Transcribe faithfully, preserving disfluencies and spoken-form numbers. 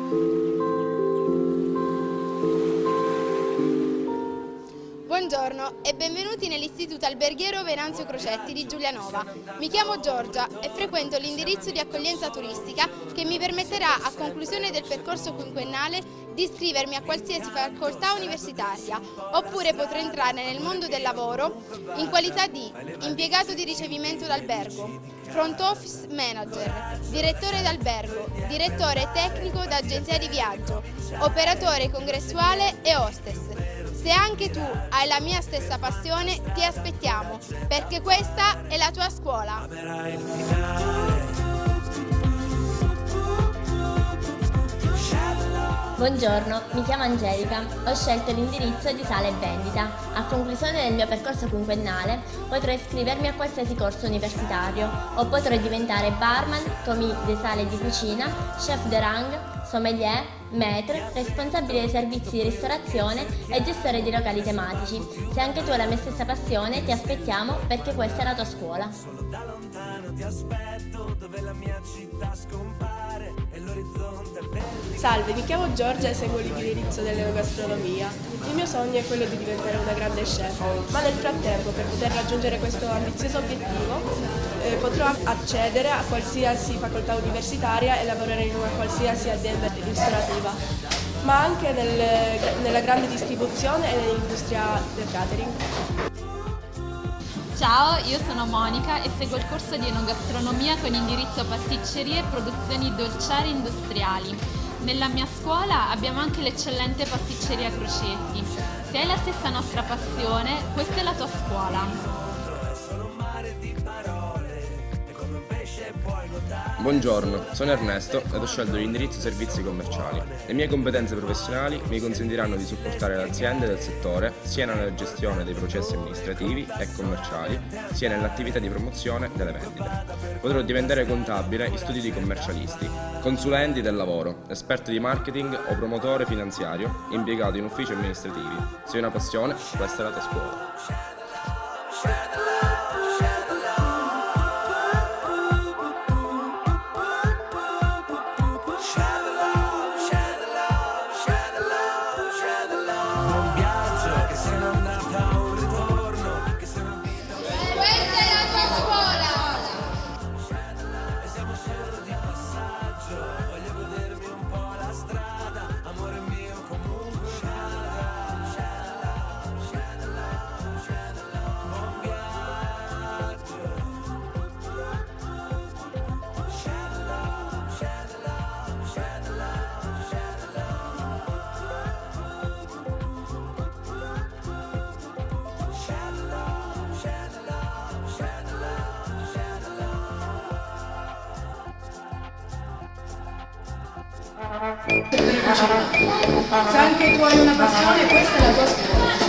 Buongiorno e benvenuti nell'Istituto Alberghiero Venanzio Crocetti di Giulianova. Mi chiamo Giorgia e frequento l'indirizzo di accoglienza turistica che mi permetterà, a conclusione del percorso quinquennale, di iscrivermi a qualsiasi facoltà universitaria, oppure potrò entrare nel mondo del lavoro in qualità di impiegato di ricevimento d'albergo, front office manager, direttore d'albergo, direttore tecnico d'agenzia di viaggio, operatore congressuale e hostess. Se anche tu hai la mia stessa passione, ti aspettiamo, perché questa è la tua scuola. Buongiorno, mi chiamo Angelica, ho scelto l'indirizzo di sala e vendita. A conclusione del mio percorso quinquennale potrò iscrivermi a qualsiasi corso universitario o potrò diventare barman, commis di sale di cucina, chef de rang, sommelier, maître, responsabile dei servizi di ristorazione e gestore di locali tematici. Se anche tu hai la mia stessa passione, ti aspettiamo, perché questa è la tua scuola. Da lontano ti aspetto, dove la mia città scompare e l'orizzonte è verde. Salve, mi chiamo Giorgia e seguo l'indirizzo dell'enogastronomia. Il mio sogno è quello di diventare una grande chef, ma nel frattempo, per poter raggiungere questo ambizioso obiettivo, eh, potrò accedere a qualsiasi facoltà universitaria e lavorare in una qualsiasi azienda ristorativa, ma anche nel, nella grande distribuzione e nell'industria del catering. Ciao, io sono Monica e seguo il corso di enogastronomia con indirizzo pasticcerie e produzioni dolciarie industriali. Nella mia scuola abbiamo anche l'eccellente pasticceria Crocetti. Se hai la stessa nostra passione, questa è la tua scuola. Buongiorno, sono Ernesto ed ho scelto l'indirizzo servizi commerciali. Le mie competenze professionali mi consentiranno di supportare le aziende del settore sia nella gestione dei processi amministrativi e commerciali, sia nell'attività di promozione delle vendite. Potrò diventare contabile in studi di commercialisti, consulenti del lavoro, esperto di marketing o promotore finanziario, impiegato in uffici amministrativi. Se hai una passione, questa è la tua scuola. Se anche tu hai una passione, questa è la tua scuola.